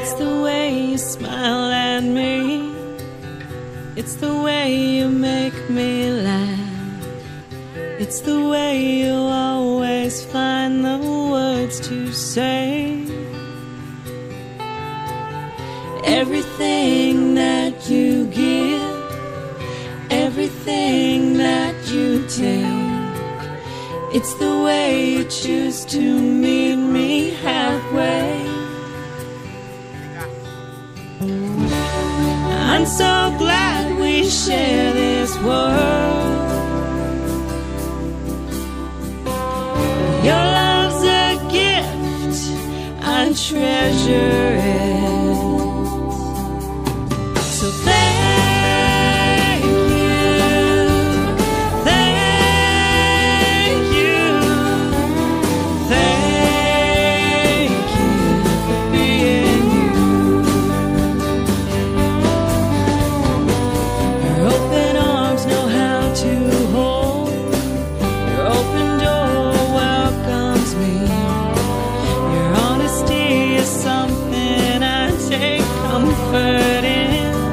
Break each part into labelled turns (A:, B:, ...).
A: It's the way you smile at me. It's the way you make me laugh. It's the way you always find the words to say. Everything that you give, everything that you take, it's the way you choose to meet me halfway. I'm so glad we share this world. Your love's a gift, I treasure it. So thank you, thank you, thank you for being you. Your open arms know how to hold. Your open door welcomes me. Your honesty is something I take comfort in.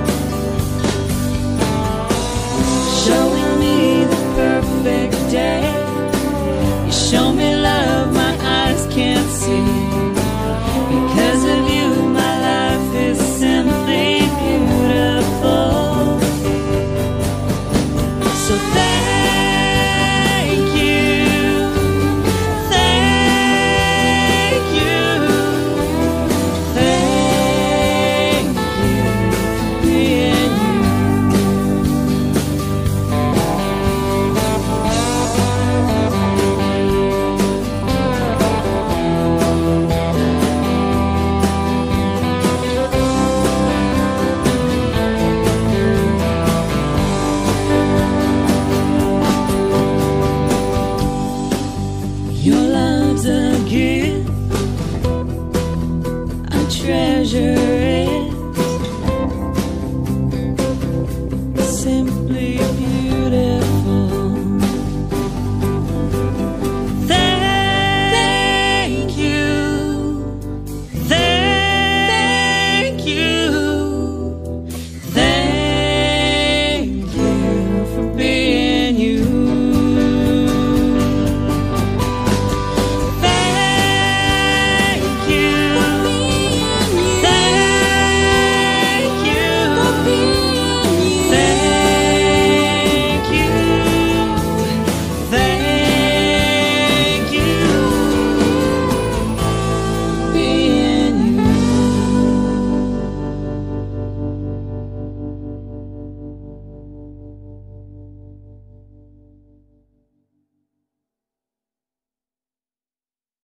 A: Showing me the perfect day. You show me love my eyes can't see. Because of you, my life is simply beautiful. So thank you, thank you, thank you for being you. Your love's a gift, I treasure